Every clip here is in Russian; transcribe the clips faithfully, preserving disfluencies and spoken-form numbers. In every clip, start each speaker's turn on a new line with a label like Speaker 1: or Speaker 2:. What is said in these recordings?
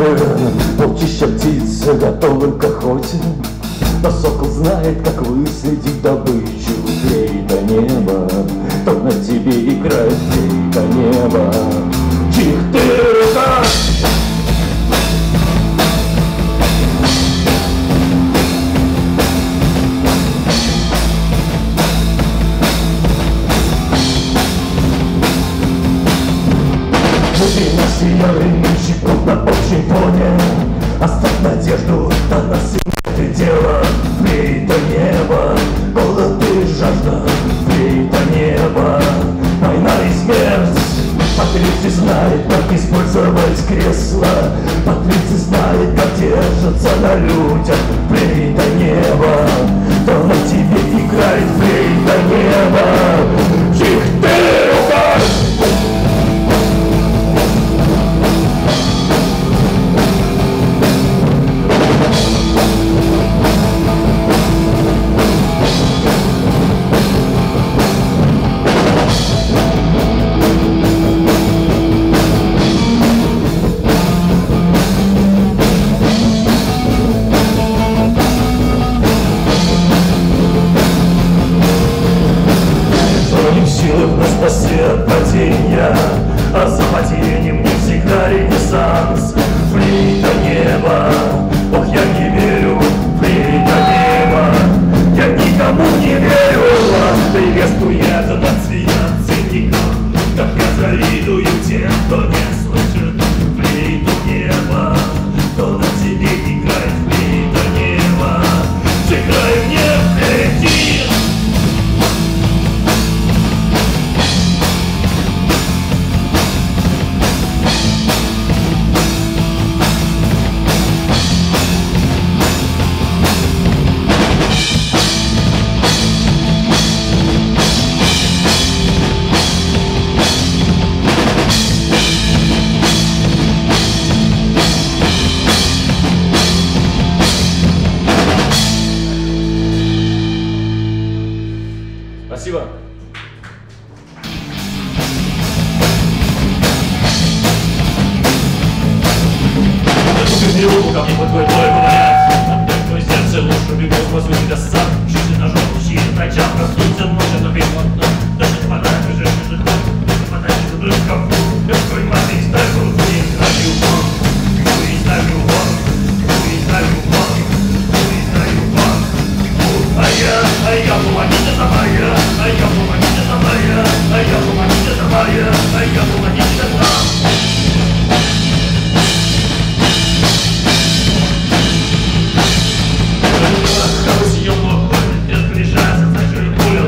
Speaker 1: полчища птиц готовы к охоте, но сокол знает, как выследить добычу. Клей до неба, то на тебе играет клей до неба. Чих-ты-ха! Сияли щекот на общем фоне. Оставь надежду, на нас и нет дела. Вей до неба, голод и жажда. Вей до неба, война и смерть. Патриция знает, как использовать кресло. Патриция знает, как держаться на людях. Вей до неба, кто на тебе играет. Вей до неба. Чих-ты-ха! От падения, а за падением не всегда ренессанс. Вли до неба, ох, я не верю. Вли до неба, я никому не верю. Приветствует над свинят циников, как я завидую тем, кто не слышит. Вли до неба, кто на тебе играет. Вли до неба, сыграй мне в эти. Спасибо. Ты руку ко мне под твой бой говорят. Отдай твое сердце лучше бегут по сути до сам. Жизнь ножом, щит, пройдя, проснуться ночью, но беготно. Даже попадаешь, уже жжет ног, попадаешь в дрысков. Твой мать и ставил, не ставил вон. Не ставил вон, не ставил вон, не ставил вон. А я, а я, помогите за моя, а я, помогите за моя, а я, помогите за моя, а я, помогите за нам. Съемок, это решается, значит, пуля.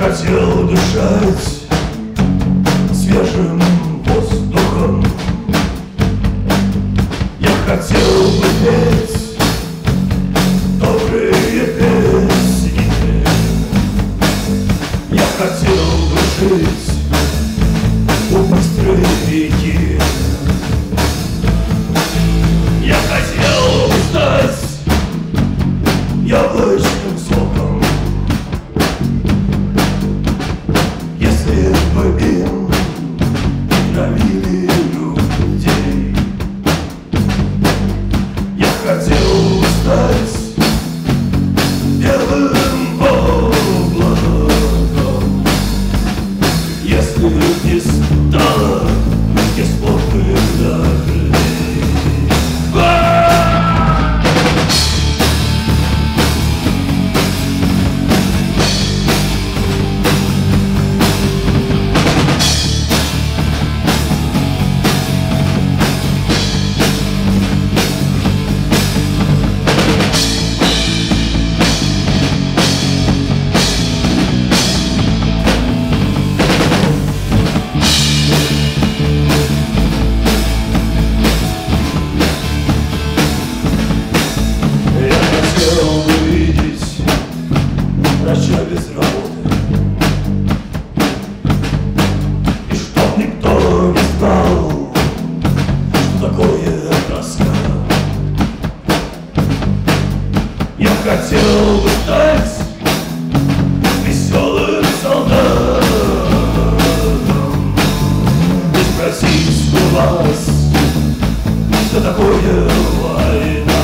Speaker 2: хотел дышать свежим воздухом. Я хотел бы петь добрые песни. Я хотел бы жить у быстрой реки. Я хотел бы стать яблочным соком, если бы им травили людей. Я хотел бы стать белым облаком, если не стало кислотных дождей. Врача без работы, и чтоб никто не знал, что такое тоска. Я хотел бы стать веселым солдатом и спросить у вас, что такое война.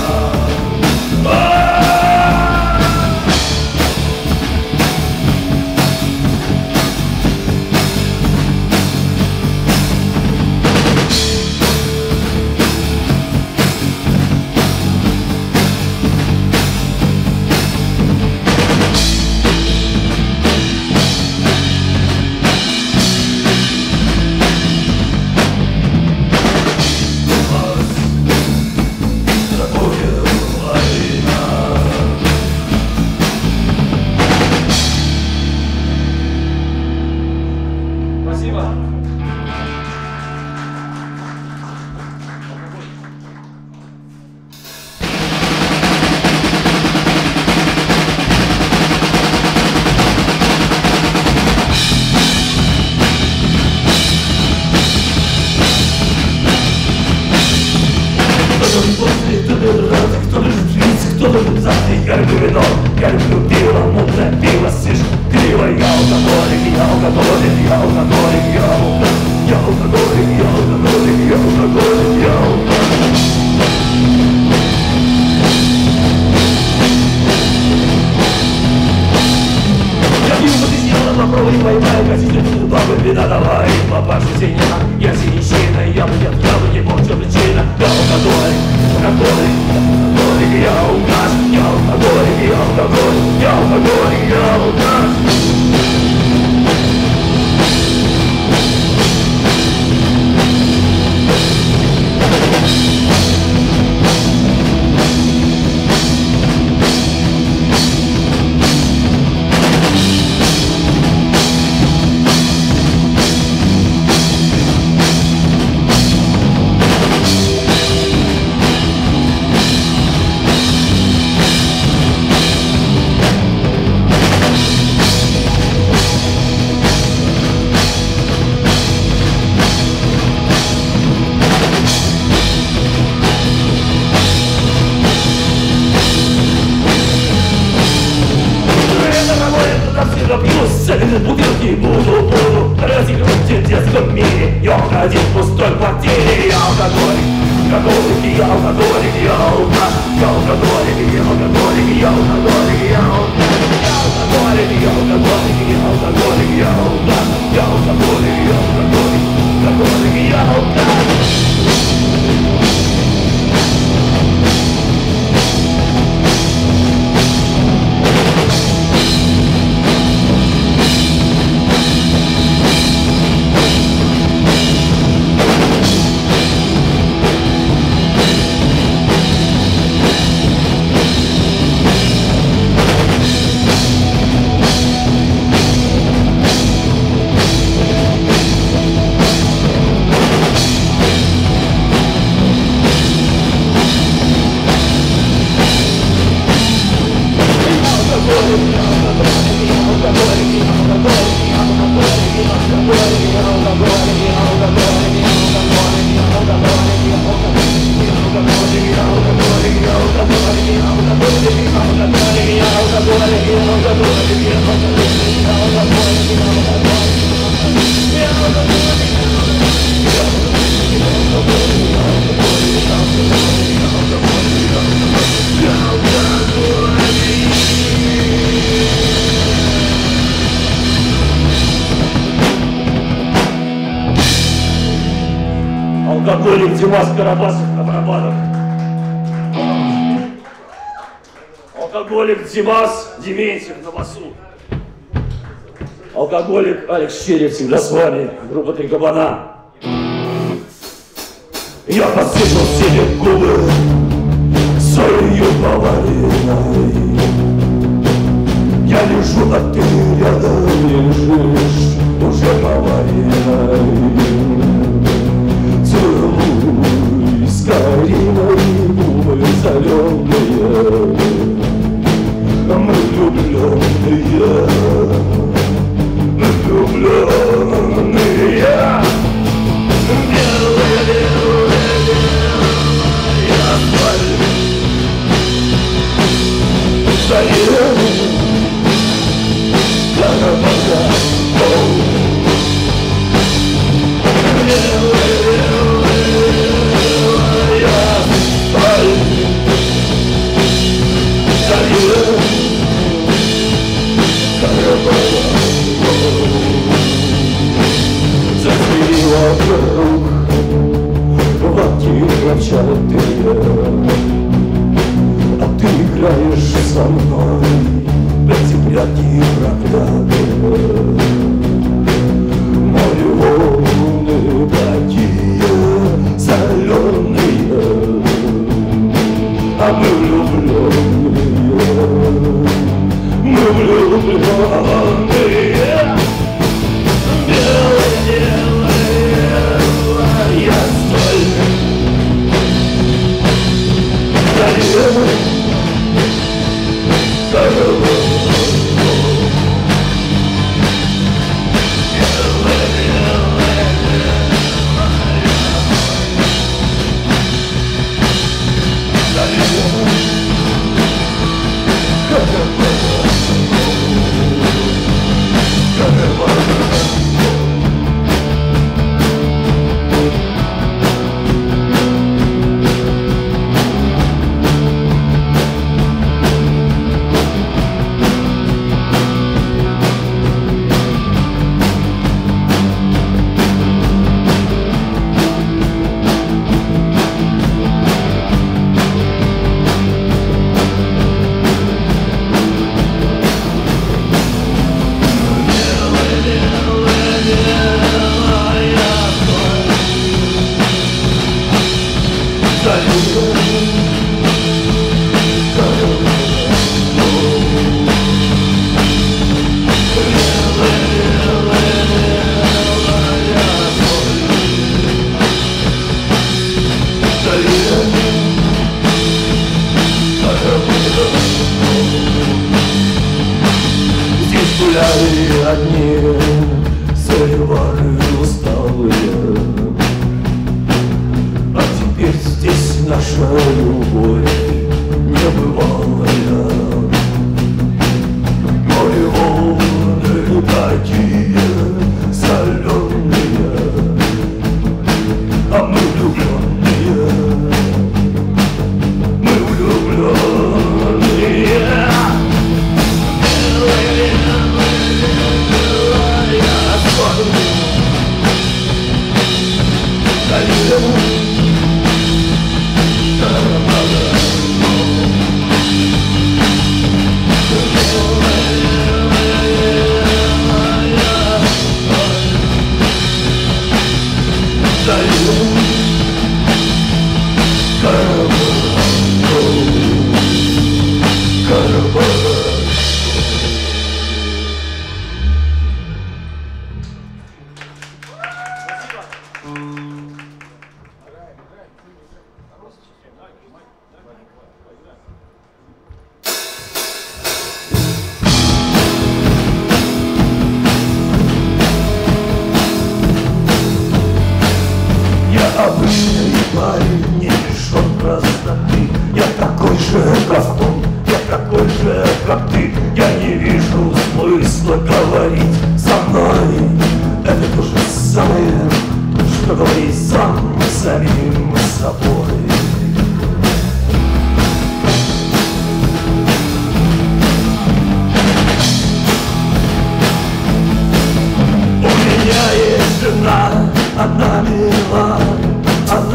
Speaker 2: Кто любит пить, кто любит завтра, я люблю вино, я люблю пиво, мутное пиво, слишком криво. Я алкоголик, я алкоголик, я алкоголик, я алкоголик, я алкоголик, я алкоголик, я алкоголик, я алкоголик. Я пью подъезжал, попробуй, поймай, катите, бабы, вина, давай, папаша, синина, я синищина, я бы нет, я бы не мог, что причина, я алкоголик, алкоголик, алкоголик, я алкаш, я алкоголик, я алкоголик, я алкоголик, я алкаш. Целые бутылки буду, буду разыгрывать в детском мире. Я один в пустой квартире. Я алкоголик, алкоголик, я алкоголик, я алкаш. Я алкоголик, я алкоголик, я алкоголик, я алкоголик, я алкоголик, я алкоголик, я алкаш. Я алкоголик, я алкоголик, алкоголик, я алкаш. Алкоголик Димас Карабасов на барабанах. Алкоголик Димас Дементьев на басу. Алкоголик Алекс Черев на сване, группа «Три кабана». Я посыпал себе губы солью поваренной. Я лежу, а ты рядом лежишь, уже поваренной. Целуй скорее мои губы соленые. Мы влюбленные, мы влюбленные. Белые, белые, белые асфальт. Заедем, карабана. Белые, белые асфальт. Заедем, карабана. Зацвели вокруг ватки хлопчатые, а ты играешь со мной эти прятки проклятые. Море волны такие соленые, а мы влюбленные, мы влюбленные. Белые, белые асфальт. Заедем, карабан. Здесь гуляли одни соливары усталые, а теперь здесь наша любовь небывалая. Море волны такие соленые, а мы влюбленные, мы влюбленные. Обычный парень, не лишен простоты. Я такой же, как он, я такой же, как ты. Я не вижу смысла говорить со мной. Это то же самое, что говорить сам с самим собой. У меня есть жена, она мила, она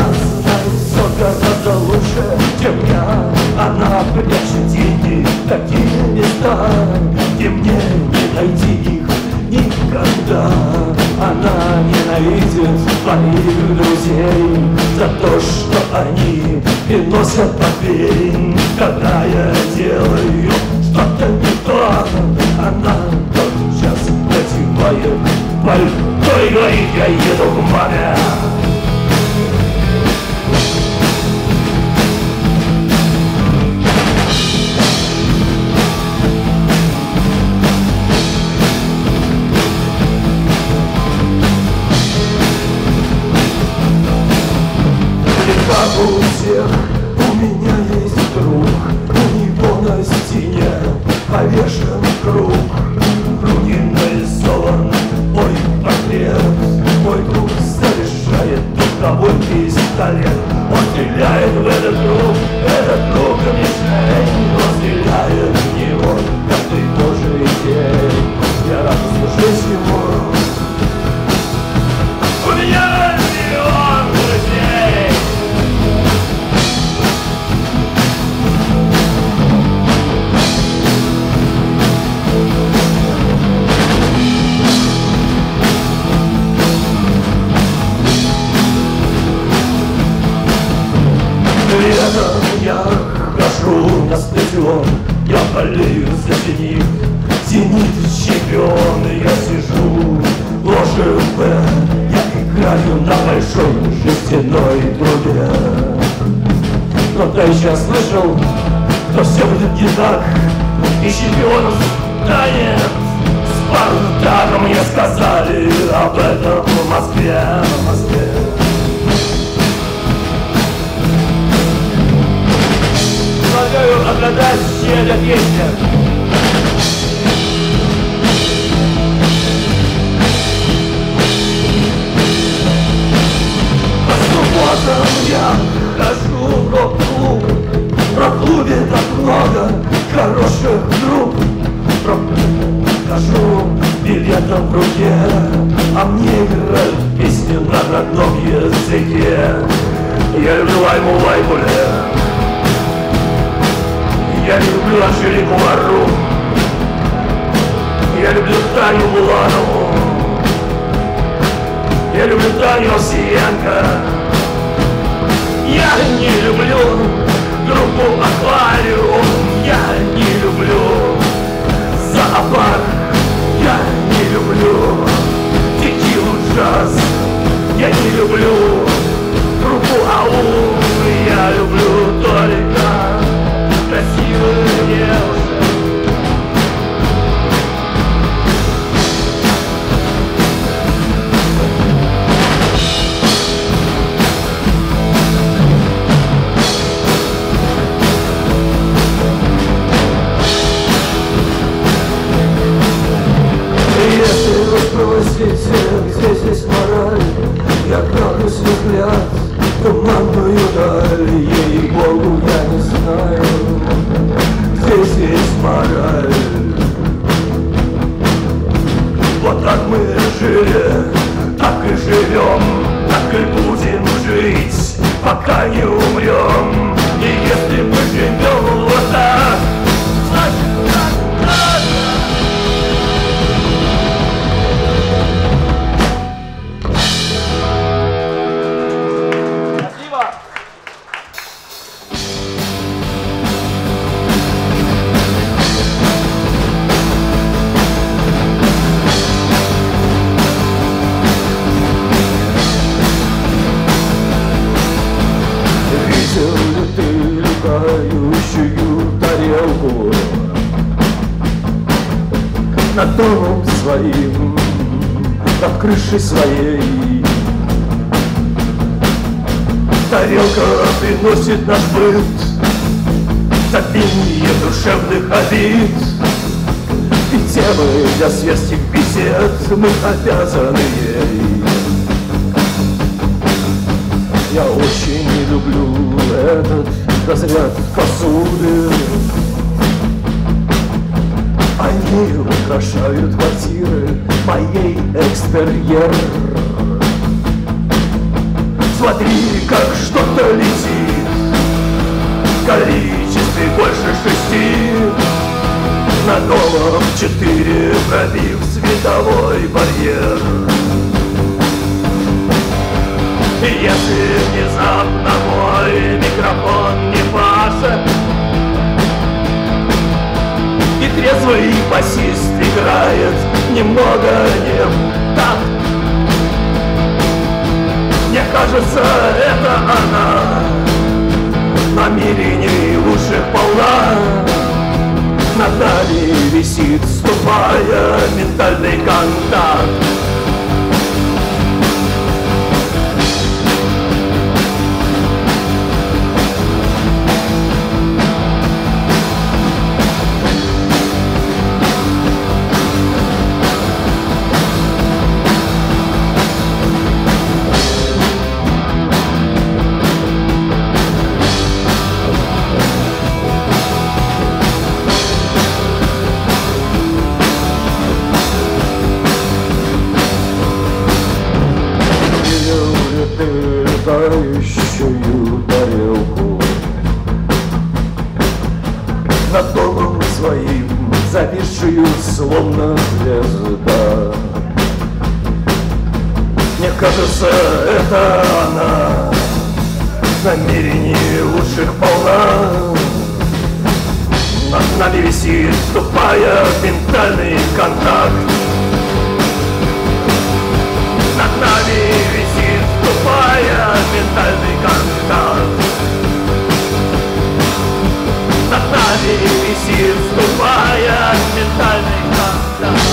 Speaker 2: за то, что они приносят побед. Когда я делаю что-то не то, она тотчас надевает пальто и говорит: я еду к маме. Как у всех, у меня есть друг, у него на стене повешен круг, в груди нарисован мой портрет. Мой друг заряжает духовой пистолет. Он стреляет в этот круг, этот круг мишень. Он стреляет в него каждый божий день. Я рад служить ему. У меня миллион друзей. Летом я хожу на стадион, я болею за «Зенит». «Зенит» чемпион, я сижу в ложе Б, я играю на большой жестяной трубе. Но ты еще слышал, что все будет не так, и чемпионом станет «Спартак». Мне сказали об этом в Москве, в Москве. Предлагаю отгадать, чья это песня. По субботам я хожу в рок-клуб. В рок-клубе так много хороших групп. Хожу билетом в руке, а мне играют песни на родном языке. Я люблю Лайму Лаймуле, я люблю Анжелику Вару, я люблю Таню Буланову, я люблю Таню Овсиенко. Я не люблю группу «Аквариум», я не люблю зоопарк, я не люблю текилу джаз, я не люблю группу «Аум», я люблю только красивых девушек. Если вы спросите, где здесь мораль, я брошусь взгляд в туманную даль. Ей-богу, я не знаю, где здесь мораль. Вот так мы жили, так и живем, так и будем жить, пока не умрем. И если мы живем вот так, значит так надо. Над домом своим, над крышей своей. Тарелка приносит наш быт, забвение душевных обид. И темы для светских бесед мы обязаны ей. Я очень не люблю этот разряд посуды. Они украшают квартиры моей экстерьер. Смотри, как что-то летит в количестве больше шести. На новом четыре пробив световой барьер. Если внезапно мой микрофон не пашет, и трезвый басист играет немного не в такт, мне кажется, это она намерений лучших полна. Над нами висит, ступая, ментальный контакт. Летающую тарелку над домом своим, зависшую словно звезда. Мне кажется, это она намерений лучших полна. Над нами висит, вступая в ментальный контакт. Над нами висит, вступая в ментальный контакт. Над нами висит, вступая в ментальный контакт.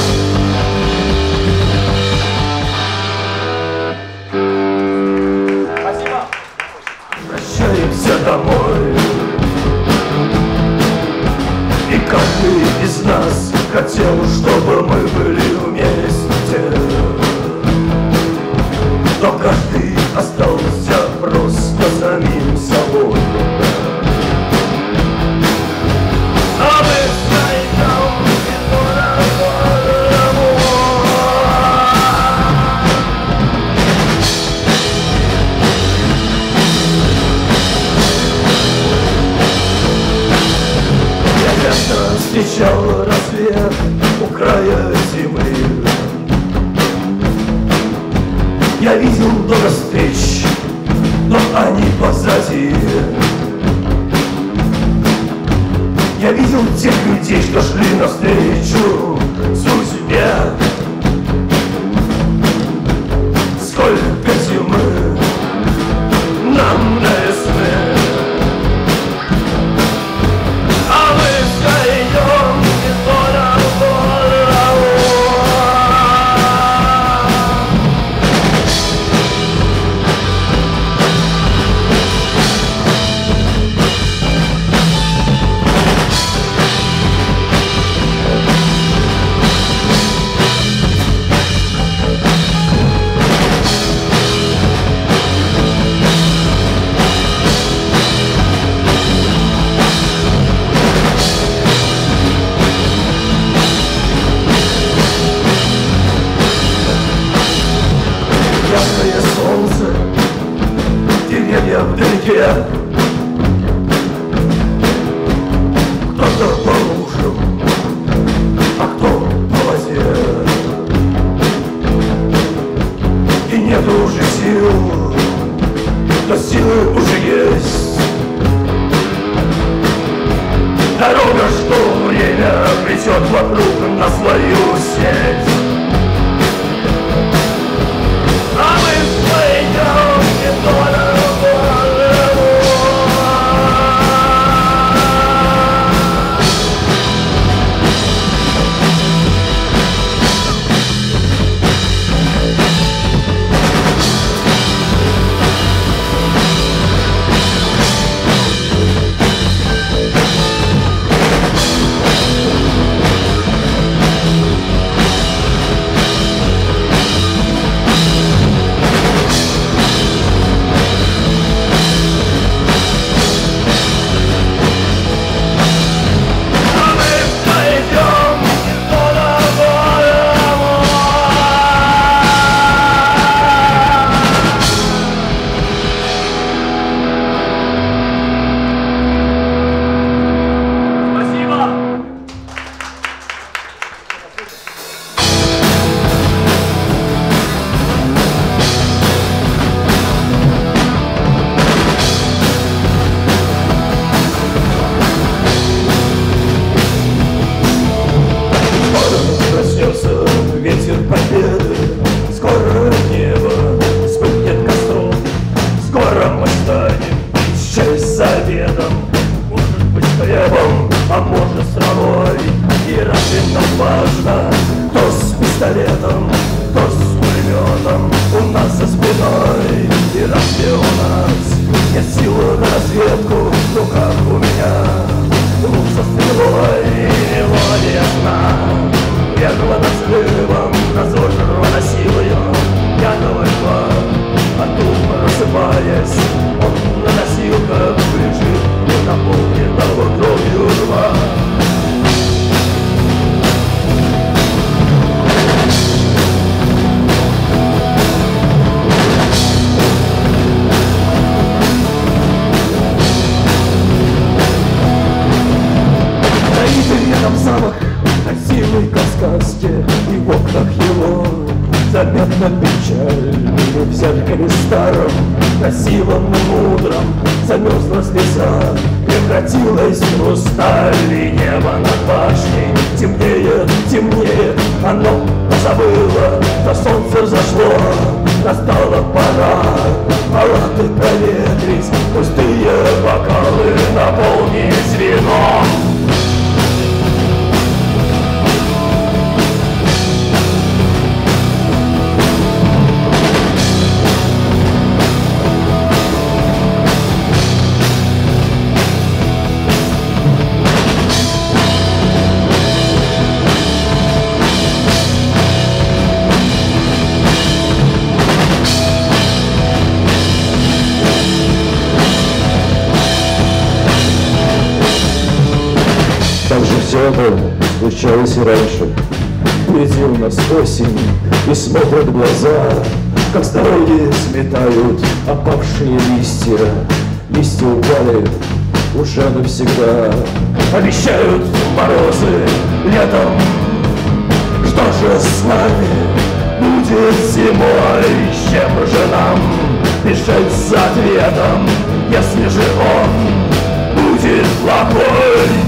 Speaker 2: Спасибо. Прощаемся домой. И каждый из нас хотел, чтобы мы были вместе. Но каждый остался просто самим собой. А мы вдвоем по-разному. Я часто встречал рассвет у края земли. Я видел много встреч, но они позади. Я видел тех людей, что шли навстречу судьбе. Сколько зимы нам навесны, а мы вдвоем не по-разному. Яркое солнце, деревья вдалеке. Кто-то по лужам, а кто по воде. И нету уже сил, но силы уже есть. Дорога, что время плетет вокруг на свою сеть. А мы вдвоем не по-разному. пистолетом, то с пулеметом у нас за спиной. И разве у нас нет силы на разведку? Ну как у меня лук со стрелой, мелодия сна верного над взрывом, разорвана силою пьяного льва. А тут, просыпаясь, он на носилках лежит и наполненного кровью рва. Там запах красивой каскадки, и в окнах его заметна печаль. В зеркале старом, красивом и мудром замерзла слеза, превратилась в хрусталь. И небо над башней темнеет, темнеет, оно позабыло, что солнце взошло. Настала пора палаты проветрить, пустые бокалы наполнить вином.
Speaker 3: Так же все это случалось и раньше. Впереди у нас осень, и смотрят глаза, как с дороги сметают опавшие листья. Листья упали уже навсегда.
Speaker 2: Обещают морозы летом. Что же с нами будет зимой? С чем же нам бежать за ответом, если же он будет плохой?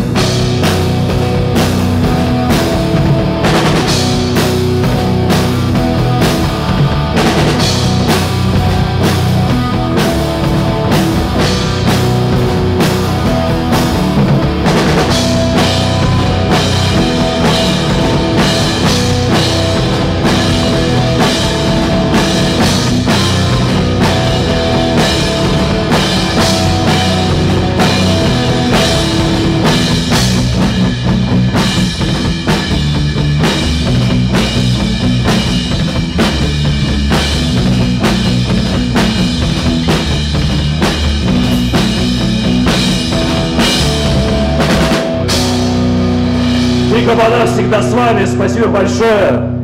Speaker 2: И Кабана всегда с вами. Спасибо большое.